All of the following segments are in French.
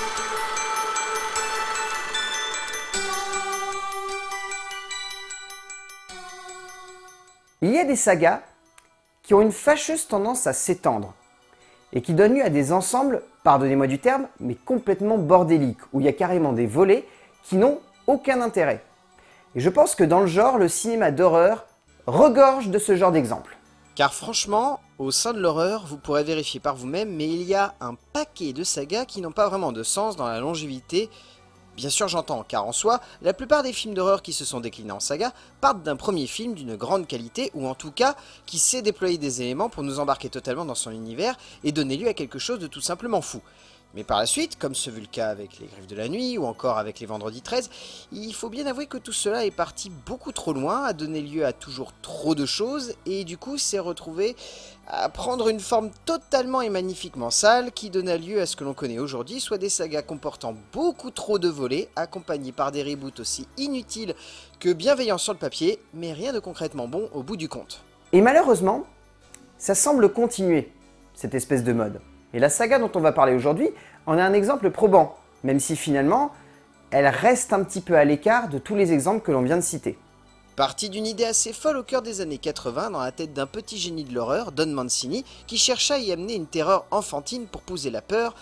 Il y a des sagas qui ont une fâcheuse tendance à s'étendre et qui donnent lieu à des ensembles, pardonnez-moi du terme, mais complètement bordéliques, où il y a carrément des volets qui n'ont aucun intérêt. Et je pense que dans le genre, le cinéma d'horreur regorge de ce genre d'exemples. Car franchement, au sein de l'horreur, vous pourrez vérifier par vous-même, mais il y a un paquet de sagas qui n'ont pas vraiment de sens dans la longévité. Bien sûr j'entends, car en soi, la plupart des films d'horreur qui se sont déclinés en saga partent d'un premier film d'une grande qualité, ou en tout cas, qui sait déployer des éléments pour nous embarquer totalement dans son univers et donner lieu à quelque chose de tout simplement fou. Mais par la suite, comme ce fut le cas avec Les Griffes de la Nuit ou encore avec Les Vendredis 13, il faut bien avouer que tout cela est parti beaucoup trop loin, a donné lieu à toujours trop de choses, et du coup s'est retrouvé à prendre une forme totalement et magnifiquement sale qui donna lieu à ce que l'on connaît aujourd'hui, soit des sagas comportant beaucoup trop de volets, accompagnés par des reboots aussi inutiles que bienveillants sur le papier, mais rien de concrètement bon au bout du compte. Et malheureusement, ça semble continuer, cette espèce de mode. Et la saga dont on va parler aujourd'hui en est un exemple probant, même si finalement, elle reste un petit peu à l'écart de tous les exemples que l'on vient de citer. Parti d'une idée assez folle au cœur des années 80 dans la tête d'un petit génie de l'horreur, Don Mancini, qui chercha à y amener une terreur enfantine pour pousser la peur.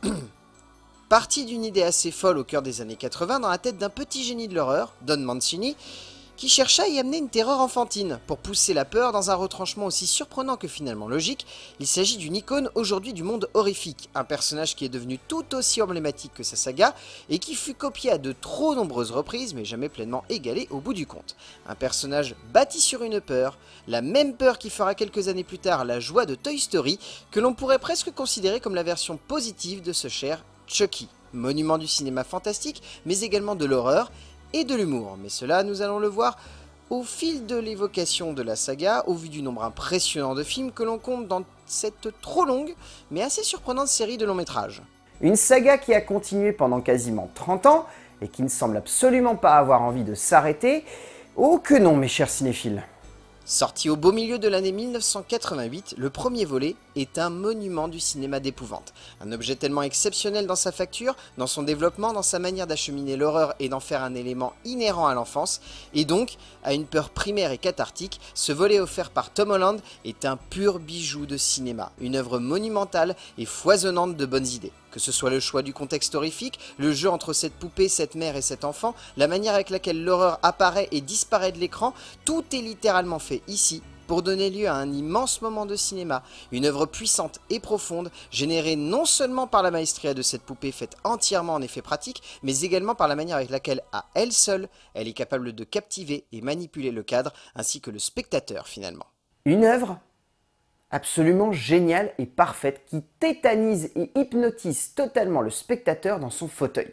Parti d'une idée assez folle au cœur des années 80 dans la tête d'un petit génie de l'horreur, Don Mancini, qui chercha à y amener une terreur enfantine pour pousser la peur dans un retranchement aussi surprenant que finalement logique. Il s'agit d'une icône aujourd'hui du monde horrifique, un personnage qui est devenu tout aussi emblématique que sa saga et qui fut copié à de trop nombreuses reprises mais jamais pleinement égalé au bout du compte. Un personnage bâti sur une peur, la même peur qui fera quelques années plus tard la joie de Toy Story, que l'on pourrait presque considérer comme la version positive de ce cher Chucky, monument du cinéma fantastique mais également de l'horreur et de l'humour, mais cela nous allons le voir au fil de l'évocation de la saga, au vu du nombre impressionnant de films que l'on compte dans cette trop longue mais assez surprenante série de longs métrages. Une saga qui a continué pendant quasiment 30 ans et qui ne semble absolument pas avoir envie de s'arrêter. Oh que non mes chers cinéphiles. Sorti au beau milieu de l'année 1988, le premier volet est un monument du cinéma d'épouvante. Un objet tellement exceptionnel dans sa facture, dans son développement, dans sa manière d'acheminer l'horreur et d'en faire un élément inhérent à l'enfance, et donc à une peur primaire et cathartique, ce volet offert par Tom Holland est un pur bijou de cinéma, une œuvre monumentale et foisonnante de bonnes idées. Que ce soit le choix du contexte horrifique, le jeu entre cette poupée, cette mère et cet enfant, la manière avec laquelle l'horreur apparaît et disparaît de l'écran, tout est littéralement fait ici pour donner lieu à un immense moment de cinéma, une œuvre puissante et profonde, générée non seulement par la maestria de cette poupée faite entièrement en effets pratiques, mais également par la manière avec laquelle, à elle seule, elle est capable de captiver et manipuler le cadre, ainsi que le spectateur finalement. Une œuvre absolument géniale et parfaite qui tétanise et hypnotise totalement le spectateur dans son fauteuil.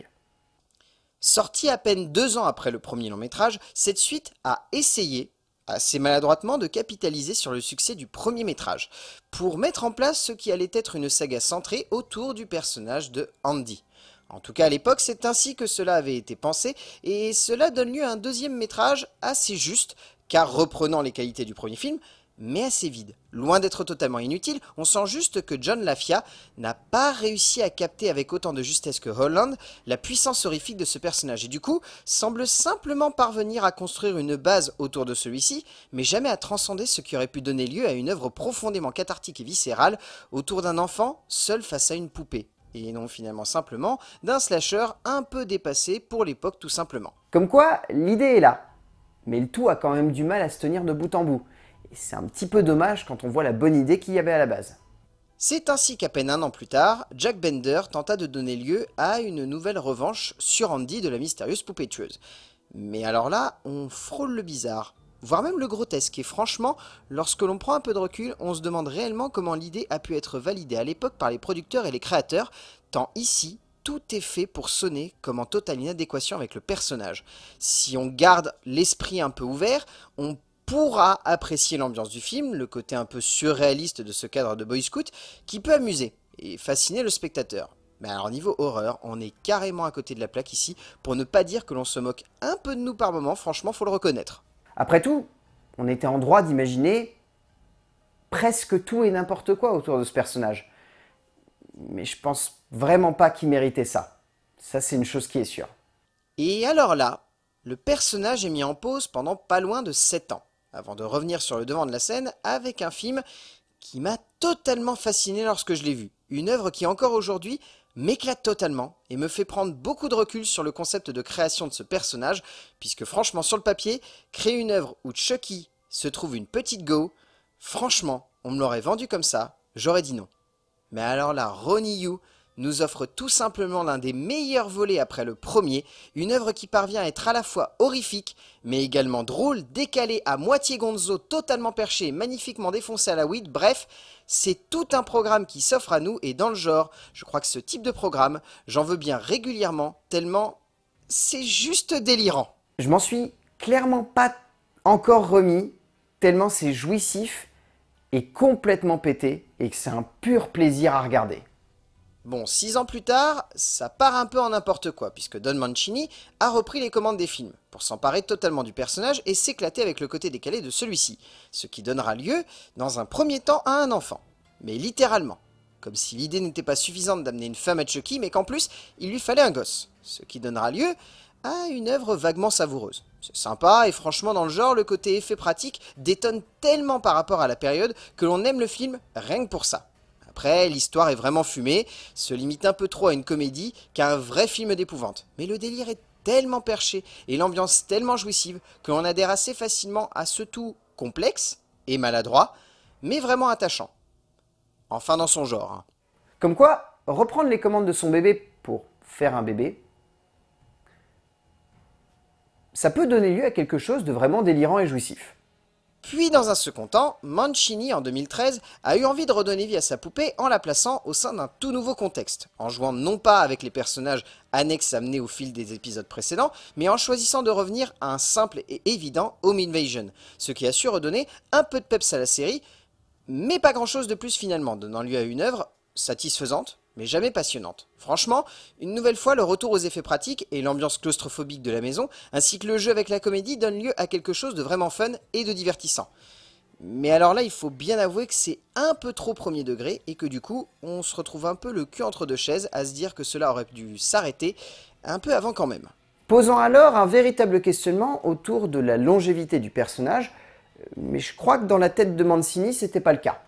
Sortie à peine 2 ans après le premier long métrage, cette suite a essayé, assez maladroitement, de capitaliser sur le succès du premier métrage, pour mettre en place ce qui allait être une saga centrée autour du personnage de Andy. En tout cas à l'époque, c'est ainsi que cela avait été pensé, et cela donne lieu à un deuxième métrage assez juste, car reprenant les qualités du premier film, mais assez vide. Loin d'être totalement inutile, on sent juste que John LaFia n'a pas réussi à capter avec autant de justesse que Holland la puissance horrifique de ce personnage et du coup semble simplement parvenir à construire une base autour de celui-ci, mais jamais à transcender ce qui aurait pu donner lieu à une œuvre profondément cathartique et viscérale autour d'un enfant seul face à une poupée. Et non finalement simplement d'un slasher un peu dépassé pour l'époque tout simplement. Comme quoi, l'idée est là, mais le tout a quand même du mal à se tenir de bout en bout. Et c'est un petit peu dommage quand on voit la bonne idée qu'il y avait à la base. C'est ainsi qu'à peine 1 an plus tard, Jack Bender tenta de donner lieu à une nouvelle revanche sur Andy de la mystérieuse poupée tueuse. Mais alors là, on frôle le bizarre, voire même le grotesque, et franchement, lorsque l'on prend un peu de recul, on se demande réellement comment l'idée a pu être validée à l'époque par les producteurs et les créateurs, tant ici, tout est fait pour sonner comme en totale inadéquation avec le personnage. Si on garde l'esprit un peu ouvert, on pourra apprécier l'ambiance du film, le côté un peu surréaliste de ce cadre de Boy Scout, qui peut amuser et fasciner le spectateur. Mais alors niveau horreur, on est carrément à côté de la plaque ici, pour ne pas dire que l'on se moque un peu de nous par moment, franchement faut le reconnaître. Après tout, on était en droit d'imaginer presque tout et n'importe quoi autour de ce personnage. Mais je pense vraiment pas qu'il méritait ça. Ça, c'est une chose qui est sûre. Et alors là, le personnage est mis en pause pendant pas loin de 7 ans, avant de revenir sur le devant de la scène avec un film qui m'a totalement fasciné lorsque je l'ai vu. Une œuvre qui encore aujourd'hui m'éclate totalement et me fait prendre beaucoup de recul sur le concept de création de ce personnage, puisque franchement sur le papier, créer une œuvre où Chucky se trouve une petite go, franchement, on me l'aurait vendu comme ça, j'aurais dit non. Mais alors là, Ronnie Yu nous offre tout simplement l'un des meilleurs volets après le premier, une œuvre qui parvient à être à la fois horrifique, mais également drôle, décalée à moitié gonzo, totalement perché, magnifiquement défoncé à la weed, bref, c'est tout un programme qui s'offre à nous, et dans le genre, je crois que ce type de programme, j'en veux bien régulièrement, tellement c'est juste délirant. Je m'en suis clairement pas encore remis, tellement c'est jouissif et complètement pété, et que c'est un pur plaisir à regarder. Bon, 6 ans plus tard, ça part un peu en n'importe quoi, puisque Don Mancini a repris les commandes des films, pour s'emparer totalement du personnage et s'éclater avec le côté décalé de celui-ci, ce qui donnera lieu, dans un premier temps, à un enfant. Mais littéralement. Comme si l'idée n'était pas suffisante d'amener une femme à Chucky, mais qu'en plus, il lui fallait un gosse. Ce qui donnera lieu à une œuvre vaguement savoureuse. C'est sympa, et franchement, dans le genre, le côté effet pratique détonne tellement par rapport à la période que l'on aime le film rien que pour ça. Après, l'histoire est vraiment fumée, se limite un peu trop à une comédie qu'à un vrai film d'épouvante. Mais le délire est tellement perché et l'ambiance tellement jouissive que l'on adhère assez facilement à ce tout complexe et maladroit, mais vraiment attachant. Enfin dans son genre. Hein. Comme quoi, reprendre les commandes de son bébé pour faire un bébé, ça peut donner lieu à quelque chose de vraiment délirant et jouissif. Puis dans un second temps, Mancini en 2013 a eu envie de redonner vie à sa poupée en la plaçant au sein d'un tout nouveau contexte, en jouant non pas avec les personnages annexes amenés au fil des épisodes précédents, mais en choisissant de revenir à un simple et évident Home Invasion, ce qui a su redonner un peu de peps à la série, mais pas grand chose de plus finalement, donnant lieu à une œuvre satisfaisante, mais jamais passionnante. Franchement, une nouvelle fois, le retour aux effets pratiques et l'ambiance claustrophobique de la maison, ainsi que le jeu avec la comédie, donnent lieu à quelque chose de vraiment fun et de divertissant. Mais alors là, il faut bien avouer que c'est un peu trop premier degré, et que du coup, on se retrouve un peu le cul entre deux chaises à se dire que cela aurait dû s'arrêter un peu avant quand même. Posant alors un véritable questionnement autour de la longévité du personnage, mais je crois que dans la tête de Mancini, c'était pas le cas.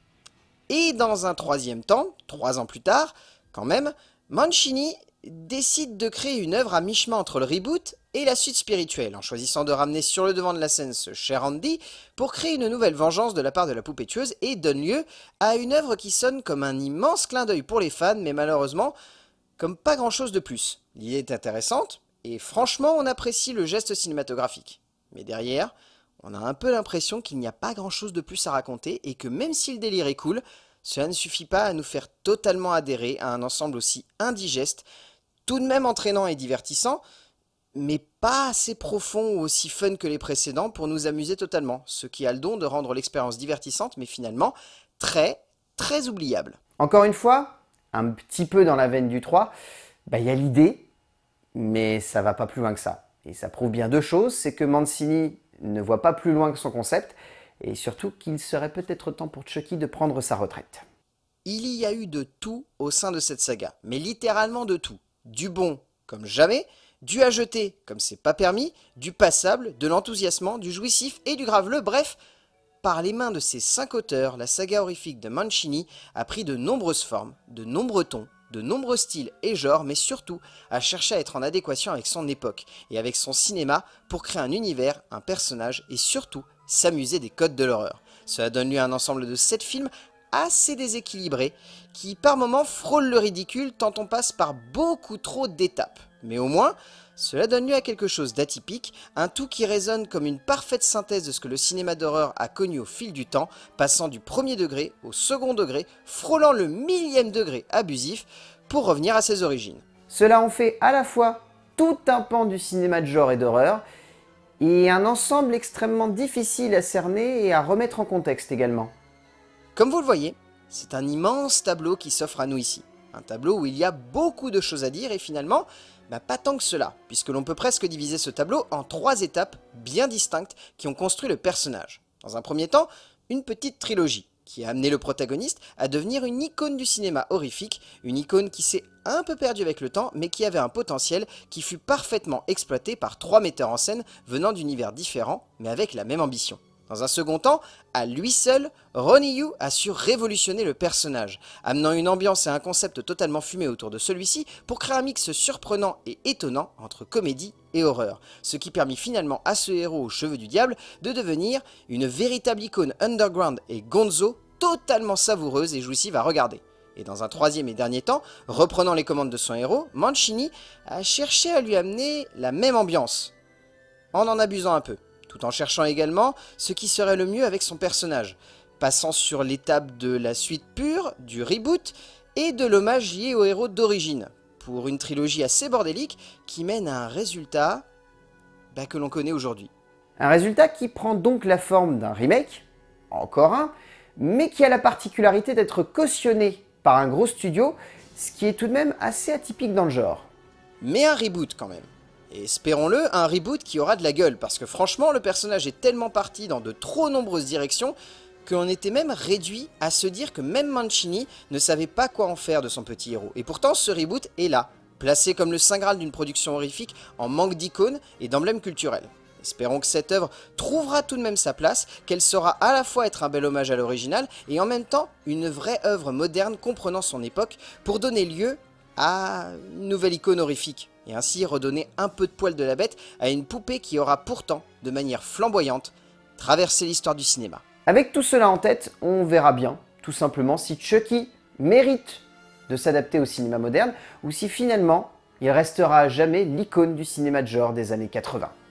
Et dans un troisième temps, 3 ans plus tard, quand même, Mancini décide de créer une œuvre à mi-chemin entre le reboot et la suite spirituelle, en choisissant de ramener sur le devant de la scène ce cher Andy pour créer une nouvelle vengeance de la part de la poupée tueuse et donne lieu à une œuvre qui sonne comme un immense clin d'œil pour les fans, mais malheureusement, comme pas grand chose de plus. L'idée est intéressante, et franchement on apprécie le geste cinématographique. Mais derrière, on a un peu l'impression qu'il n'y a pas grand chose de plus à raconter et que même si le délire est cool, cela ne suffit pas à nous faire totalement adhérer à un ensemble aussi indigeste, tout de même entraînant et divertissant, mais pas assez profond ou aussi fun que les précédents pour nous amuser totalement, ce qui a le don de rendre l'expérience divertissante mais finalement très très oubliable. Encore une fois, un petit peu dans la veine du 3, il y a l'idée, mais ça va pas plus loin que ça. Et ça prouve bien deux choses, c'est que Mancini ne voit pas plus loin que son concept, et surtout qu'il serait peut-être temps pour Chucky de prendre sa retraite. Il y a eu de tout au sein de cette saga, mais littéralement de tout. Du bon comme jamais, du à jeter comme c'est pas permis, du passable, de l'enthousiasmant, du jouissif et du graveleux, bref, par les mains de ces 5 auteurs, la saga horrifique de Mancini a pris de nombreuses formes, de nombreux tons, de nombreux styles et genres, mais surtout a cherché à être en adéquation avec son époque et avec son cinéma pour créer un univers, un personnage et surtout s'amuser des codes de l'horreur. Cela donne lieu à un ensemble de 7 films assez déséquilibrés qui par moments frôlent le ridicule tant on passe par beaucoup trop d'étapes. Mais au moins, cela donne lieu à quelque chose d'atypique, un tout qui résonne comme une parfaite synthèse de ce que le cinéma d'horreur a connu au fil du temps, passant du premier degré au second degré, frôlant le millième degré abusif, pour revenir à ses origines. Cela en fait à la fois tout un pan du cinéma de genre et d'horreur, et un ensemble extrêmement difficile à cerner et à remettre en contexte également. Comme vous le voyez, c'est un immense tableau qui s'offre à nous ici. Un tableau où il y a beaucoup de choses à dire et finalement, pas tant que cela, puisque l'on peut presque diviser ce tableau en 3 étapes bien distinctes qui ont construit le personnage. Dans un premier temps, une petite trilogie. qui a amené le protagoniste à devenir une icône du cinéma horrifique, une icône qui s'est un peu perdue avec le temps, mais qui avait un potentiel qui fut parfaitement exploité par 3 metteurs en scène venant d'univers différents, mais avec la même ambition. Dans un second temps, à lui seul, Ronnie Yu a su révolutionner le personnage, amenant une ambiance et un concept totalement fumé autour de celui-ci pour créer un mix surprenant et étonnant entre comédie et horreur, ce qui permit finalement à ce héros aux cheveux du diable de devenir une véritable icône underground et gonzo totalement savoureuse et jouissive à regarder. Et dans un troisième et dernier temps, reprenant les commandes de son héros, Mancini a cherché à lui amener la même ambiance, en abusant un peu, tout en cherchant également ce qui serait le mieux avec son personnage, passant sur l'étape de la suite pure, du reboot et de l'hommage lié au héros d'origine, pour une trilogie assez bordélique qui mène à un résultat que l'on connaît aujourd'hui. Un résultat qui prend donc la forme d'un remake, encore un, mais qui a la particularité d'être cautionné par un gros studio, ce qui est tout de même assez atypique dans le genre. Mais un reboot quand même. Et espérons-le, un reboot qui aura de la gueule, parce que franchement, le personnage est tellement parti dans de trop nombreuses directions qu'on était même réduit à se dire que même Mancini ne savait pas quoi en faire de son petit héros. Et pourtant, ce reboot est là, placé comme le saint graal d'une production horrifique en manque d'icônes et d'emblèmes culturels. Espérons que cette œuvre trouvera tout de même sa place, qu'elle saura à la fois être un bel hommage à l'original et en même temps une vraie œuvre moderne comprenant son époque pour donner lieu à une nouvelle icône horrifique et ainsi redonner un peu de poil de la bête à une poupée qui aura pourtant, de manière flamboyante, traversé l'histoire du cinéma. Avec tout cela en tête, on verra bien, tout simplement, si Chucky mérite de s'adapter au cinéma moderne ou si finalement il restera à jamais l'icône du cinéma de genre des années 80.